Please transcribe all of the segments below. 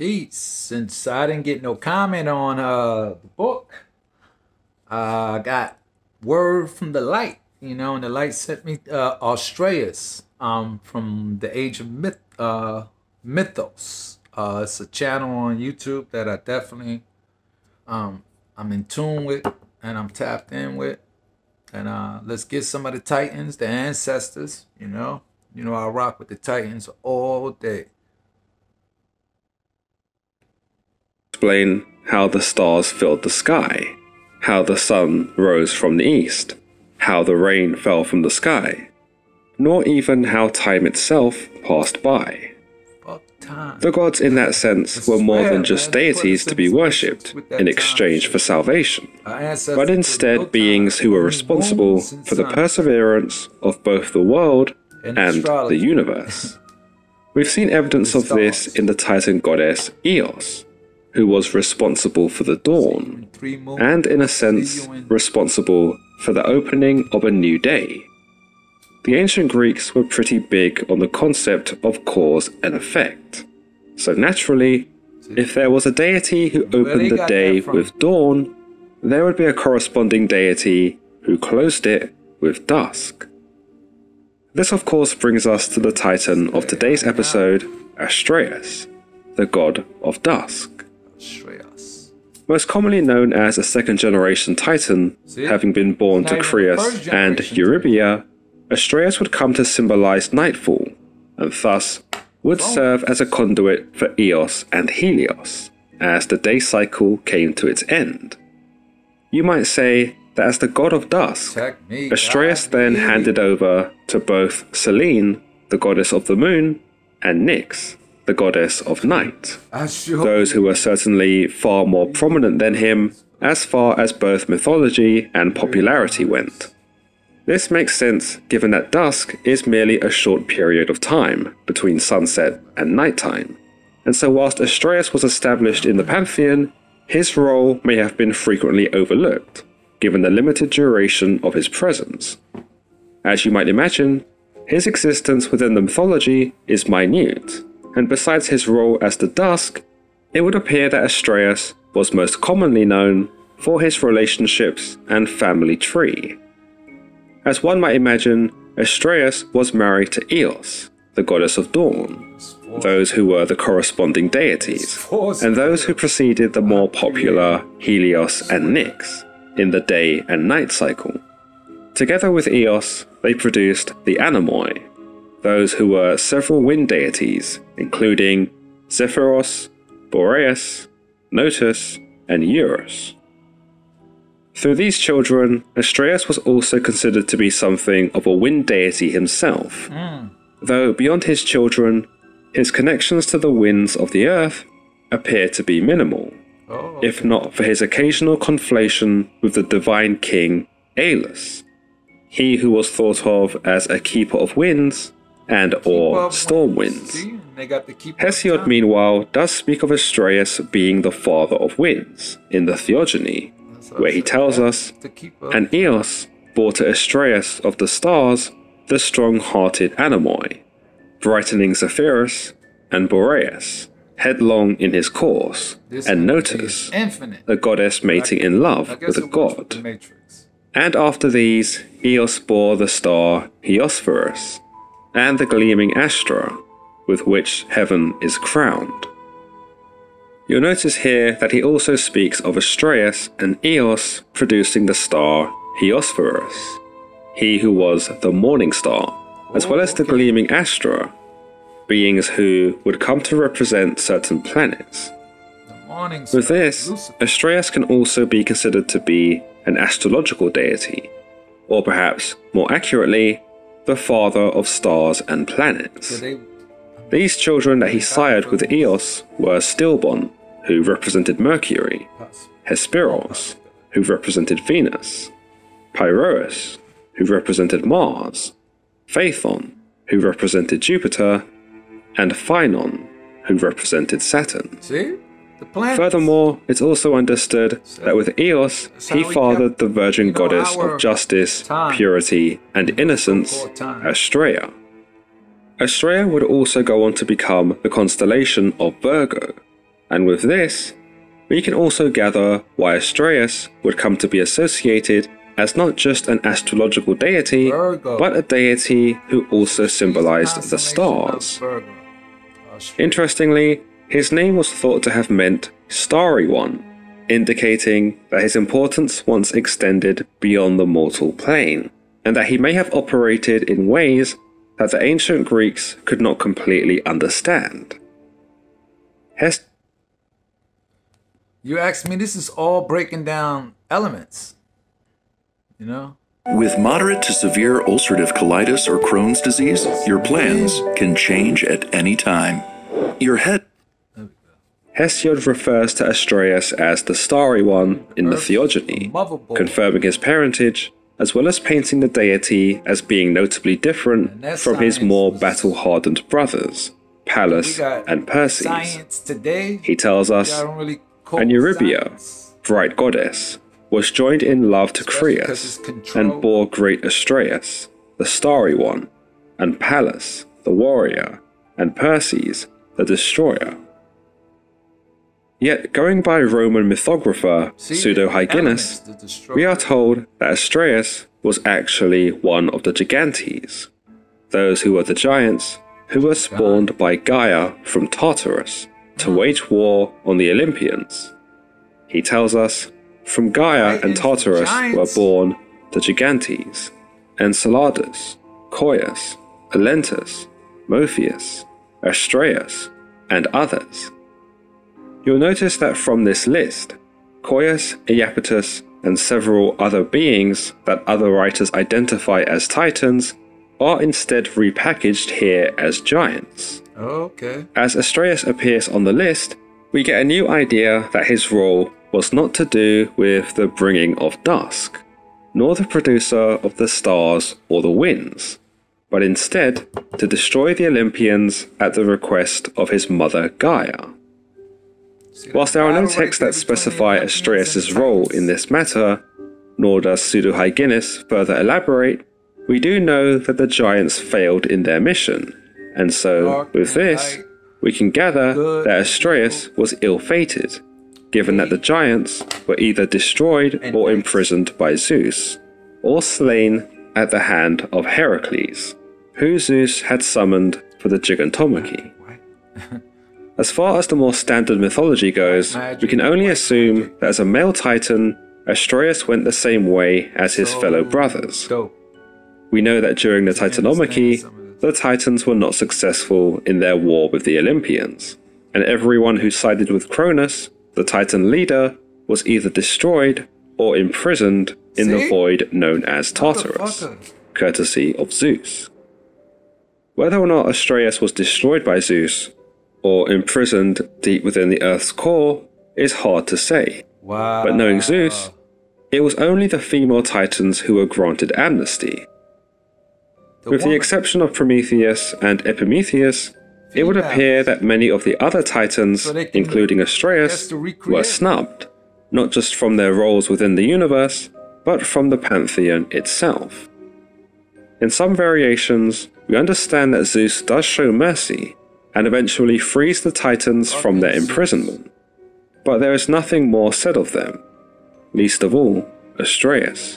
Peace. Since I didn't get no comment on the book, I got word from the light, and the light sent me Austraeus from the Age of Mythos. It's a channel on YouTube that I definitely I'm in tune with and I'm tapped in with. And let's get some of the Titans, the ancestors, I rock with the Titans all day. Explain how the stars filled the sky, how the sun rose from the east, how the rain fell from the sky, nor even how time itself passed by. Fuck time. The gods in that sense were more than just deities to be worshipped in exchange for salvation, but instead beings who were responsible for the perseverance of both the world and the universe. We've seen evidence of this in the Titan goddess Eos, who was responsible for the dawn, and in a sense responsible for the opening of a new day. The ancient Greeks were pretty big on the concept of cause and effect, so naturally, if there was a deity who opened the day with dawn, there would be a corresponding deity who closed it with dusk. This of course brings us to the Titan of today's episode, Astraeus, the god of dusk. Most commonly known as a second-generation Titan, having been born to Crius and Eurybia, Astraeus would come to symbolize nightfall, and thus would serve as a conduit for Eos and Helios, as the day cycle came to its end. You might say that as the god of dusk, Astraeus then handed over to both Selene, the goddess of the moon, and Nyx, the goddess of night, those who were certainly far more prominent than him as far as both mythology and popularity went. This makes sense given that dusk is merely a short period of time between sunset and nighttime, and so whilst Astraeus was established in the pantheon, his role may have been frequently overlooked, given the limited duration of his presence. As you might imagine, his existence within the mythology is minute, and besides his role as the dusk, it would appear that Astraeus was most commonly known for his relationships and family tree. As one might imagine, Astraeus was married to Eos, the goddess of dawn, those who were the corresponding deities, and those who preceded the more popular Helios and Nyx in the day and night cycle. Together with Eos, they produced the Anemoi, those who were several wind deities, including Zephyros, Boreas, Notus, and Eurus. Through these children, Astraeus was also considered to be something of a wind deity himself, though beyond his children, his connections to the winds of the earth appear to be minimal, if not for his occasional conflation with the divine king Aelus, he who was thought of as a keeper of winds and or storm winds. Hesiod, meanwhile, does speak of Astraeus being the father of winds in the Theogony, where he tells us, and Eos bore to Astraeus of the stars the strong-hearted Anemoi, brightening Zephyrus and Boreas, headlong in his course, and Notus, a goddess mating in love with a god. And after these, Eos bore the star Heosphorus, and the gleaming Astra, with which heaven is crowned. You'll notice here that he also speaks of Astraeus and Eos producing the star Heosphorus, he who was the morning star, as well as the gleaming Astra, beings who would come to represent certain planets. With this, Astraeus can also be considered to be an astrological deity, or perhaps, more accurately, the father of stars and planets. These children that he sired with Eos were Stilbon, who represented Mercury, Hesperos, who represented Venus, Pyroeus, who represented Mars, Phaethon, who represented Jupiter, and Phaenon, who represented Saturn. Furthermore, it's also understood that with Eos, he fathered the virgin goddess of justice, purity, and innocence, Astraea. Astraea would also go on to become the constellation of Virgo, And with this, we can also gather why Astraeus would come to be associated as not just an astrological deity, but a deity who also symbolized the stars. Interestingly, his name was thought to have meant Starry One, indicating that his importance once extended beyond the mortal plane, and that he may have operated in ways that the ancient Greeks could not completely understand. You asked me, this is all breaking down elements, you know? With moderate to severe ulcerative colitis or Crohn's disease, your plans can change at any time. Your head. Hesiod refers to Astraeus as the Starry One in the Theogony, confirming his parentage, as well as painting the deity as being notably different from his more battle-hardened brothers, Pallas and Perses. He tells us, and Eurybia, bright goddess, was joined in love to Creus, and bore great Astraeus, the Starry One, and Pallas, the warrior, and Perses, the destroyer. Yet, going by Roman mythographer Pseudo-Hyginus, we are told that Astraeus was actually one of the Gigantes, those who were the giants who were spawned by Gaia from Tartarus to wage war on the Olympians. He tells us, from Gaia and Tartarus were born the Gigantes, Enceladus, Coeus, Alentus, Morpheus, Astraeus, and others. You'll notice that from this list, Coeus, Iapetus, and several other beings that other writers identify as titans are instead repackaged here as giants. Okay. As Astraeus appears on the list, we get a new idea that his role was not to do with the bringing of dusk, nor the producer of the stars or the winds, but instead to destroy the Olympians at the request of his mother Gaia. Whilst there are no texts that specify Astraeus' role in this matter, nor does Pseudo-Hyginus further elaborate, we do know that the giants failed in their mission, and so, with this, we can gather that Astraeus was ill-fated, given that the giants were either destroyed or imprisoned by Zeus, or slain at the hand of Heracles, who Zeus had summoned for the Gigantomachy. As far as the more standard mythology goes, we can only assume that as a male titan, Astraeus went the same way as his fellow brothers. We know that during the Titanomachy, the Titans were not successful in their war with the Olympians, and everyone who sided with Cronus, the Titan leader, was either destroyed or imprisoned in the void known as Tartarus, courtesy of Zeus. Whether or not Astraeus was destroyed by Zeus, or imprisoned deep within the Earth's core, is hard to say. But knowing Zeus, it was only the female Titans who were granted amnesty. With the exception of Prometheus and Epimetheus, it would appear that many of the other Titans, including Astraeus, were snubbed, not just from their roles within the universe, but from the pantheon itself. In some variations, we understand that Zeus does show mercy, and eventually frees the Titans from their imprisonment. But there is nothing more said of them, least of all, Astraeus.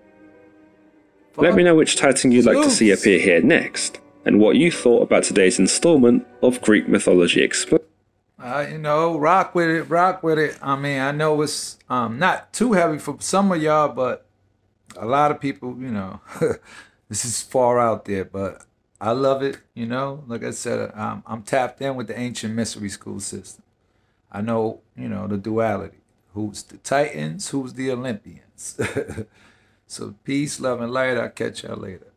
Let me know which Titan you'd like to see appear here next, and what you thought about today's installment of Greek Mythology Explained. You know, rock with it, rock with it. I mean, I know it's not too heavy for some of y'all, but a lot of people, you know, this is far out there, but I love it, you know. Like I said, I'm tapped in with the ancient mystery school system. I know, you know, the duality. Who's the Titans? Who's the Olympians? So peace, love, and light. I'll catch y'all later.